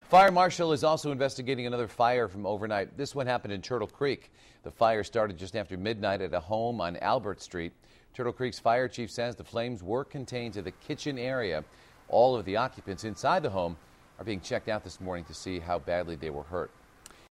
Fire marshal is also investigating another fire from overnight. This one happened in Turtle Creek. The fire started just after midnight at a home on Albert Street. Turtle Creek's fire chief says the flames were contained to the kitchen area. All of the occupants inside the home are being checked out this morning to see how badly they were hurt.